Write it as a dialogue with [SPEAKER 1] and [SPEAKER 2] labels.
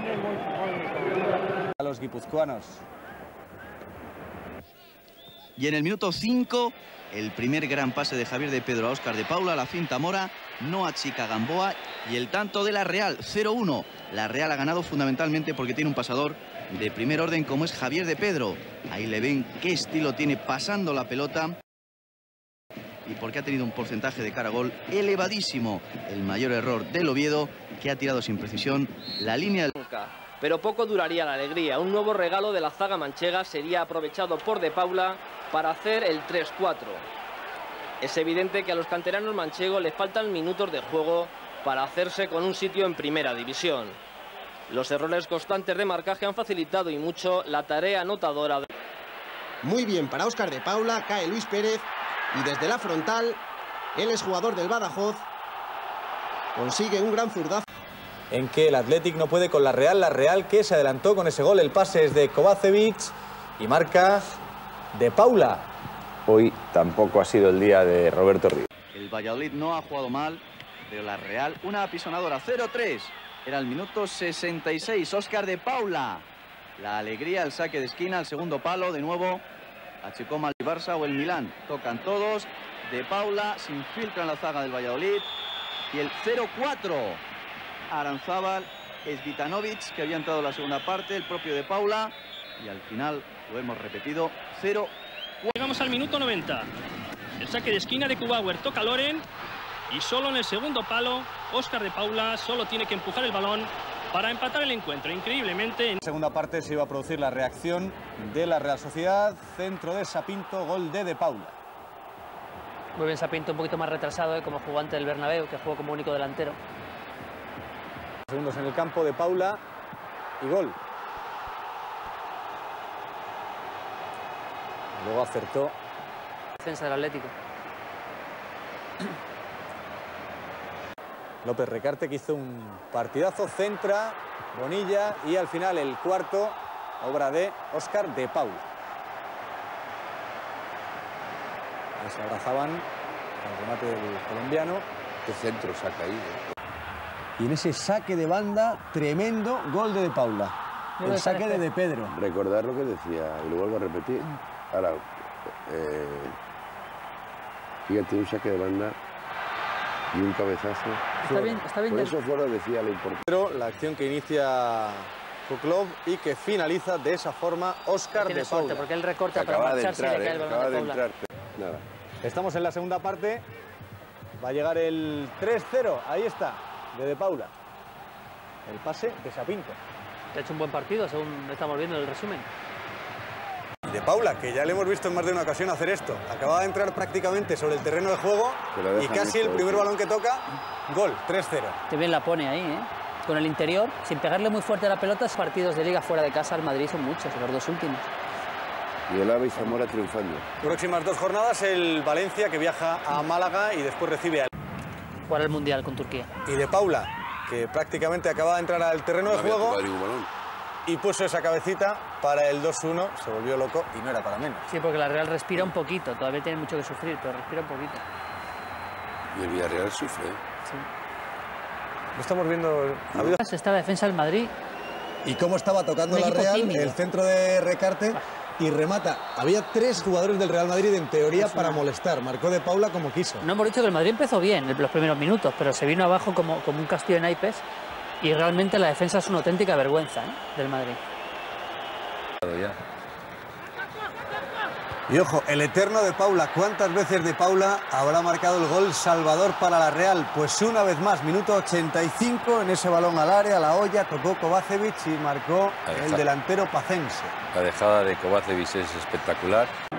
[SPEAKER 1] A los guipuzcoanos.
[SPEAKER 2] Y en el minuto 5, el primer gran pase de Javier de Pedro a Óscar de Paula, la finta Mora, no achica Gamboa y el tanto de la Real, 0-1. La Real ha ganado fundamentalmente porque tiene un pasador de primer orden como es Javier de Pedro. Ahí le ven qué estilo tiene pasando la pelota y porque ha tenido un porcentaje de cara a gol elevadísimo. El mayor error del Oviedo, que ha tirado sin precisión la línea del...
[SPEAKER 3] Pero poco duraría la alegría. Un nuevo regalo de la zaga manchega sería aprovechado por De Paula para hacer el 3-4. Es evidente que a los canteranos manchegos les faltan minutos de juego para hacerse con un sitio en primera división. Los errores constantes de marcaje han facilitado y mucho la tarea anotadora.
[SPEAKER 4] Muy bien para Óscar de Paula, cae Luis Pérez y desde la frontal, él es jugador del Badajoz, consigue un gran zurdazo.
[SPEAKER 1] En que el Athletic no puede con la Real que se adelantó con ese gol. El pase es de Kovacevic y marca De Paula.
[SPEAKER 5] Hoy tampoco ha sido el día de Roberto Ríos.
[SPEAKER 2] El Valladolid no ha jugado mal, pero la Real una apisonadora, 0-3. Era el minuto 66, Óscar de Paula. La alegría, el saque de esquina, el segundo palo, de nuevo achicó mal el Barça o el Milán. Tocan todos, De Paula se infiltra en la zaga del Valladolid y el 0-4. Aranzábal, Svitanovic, que había entrado en la segunda parte, el propio De Paula, y al final lo hemos repetido, 0-4.
[SPEAKER 6] Llegamos al minuto 90. El saque de esquina de Kubauer toca a Loren y solo en el segundo palo Óscar de Paula solo tiene que empujar el balón para empatar el encuentro. Increíblemente en
[SPEAKER 1] la segunda parte se iba a producir la reacción de la Real Sociedad, centro de Sapinto, gol de Paula.
[SPEAKER 7] Muy bien Sapinto, un poquito más retrasado como jugante del Bernabéu, que jugó como único delantero.
[SPEAKER 1] Segundos en el campo de Paula y gol. Luego acertó.
[SPEAKER 7] Defensa del Atlético.
[SPEAKER 1] López Recarte, que hizo un partidazo, centra, Bonilla y al final el cuarto, obra de Óscar de Paula. Ahí se abrazaban al remate del colombiano.
[SPEAKER 5] ¿Qué centro saca ahí?
[SPEAKER 1] Y en ese saque de banda, tremendo gol de Paula. El saque de Pedro.
[SPEAKER 5] Recordar lo que decía, y lo vuelvo a repetir. Ahora, fíjate, un saque de banda y un cabezazo.
[SPEAKER 7] Está bien.
[SPEAKER 5] Por eso fuera decía lo importante.
[SPEAKER 1] Pero la acción que inicia Kuklov y que finaliza de esa forma Óscar de Paula.
[SPEAKER 7] Porque él recorta para marcharse y le cae el balón de Paula.
[SPEAKER 5] Nada.
[SPEAKER 1] Estamos en la segunda parte. Va a llegar el 3-0. Ahí está, de Paula. El pase de Sapinto.
[SPEAKER 7] Ha hecho un buen partido, según estamos viendo en el resumen.
[SPEAKER 1] De Paula, que ya le hemos visto en más de una ocasión hacer esto. Acaba de entrar prácticamente sobre el terreno de juego y casi el primer balón que toca, gol, 3-0.
[SPEAKER 7] Qué bien la pone ahí, ¿eh? Con el interior, sin pegarle muy fuerte a la pelota. Partidos de liga fuera de casa al Madrid son muchos, los dos últimos.
[SPEAKER 5] Y el Ave y Zamora triunfando.
[SPEAKER 1] Próximas 2 jornadas, el Valencia, que viaja a Málaga y después recibe al...
[SPEAKER 7] Jugar el Mundial con Turquía.
[SPEAKER 1] Y de Paula, que prácticamente acaba de entrar al terreno de juego y puso esa cabecita para el 2-1, se volvió loco y no era para menos.
[SPEAKER 7] Sí, porque la Real respira un poquito, todavía tiene mucho que sufrir, pero respira un poquito.
[SPEAKER 5] Y el Villarreal sufre.
[SPEAKER 7] Sí.
[SPEAKER 1] Lo estamos viendo...
[SPEAKER 7] Está la defensa del Madrid.
[SPEAKER 1] Y cómo estaba tocando la Real, tímido. El centro de Recarte y remata. Había 3 jugadores del Real Madrid en teoría para molestar. Marcó de Paula como quiso.
[SPEAKER 7] No hemos dicho que el Madrid empezó bien en los primeros minutos, pero se vino abajo como un castillo de naipes y realmente la defensa es una auténtica vergüenza, ¿eh? Del Madrid.
[SPEAKER 1] Y ojo, el eterno de Paula. ¿Cuántas veces de Paula habrá marcado el gol salvador para la Real? Pues una vez más, minuto 85, en ese balón al área, la olla, tocó Kovacevic y marcó el delantero pacense.
[SPEAKER 8] La dejada de Kovacevic es espectacular.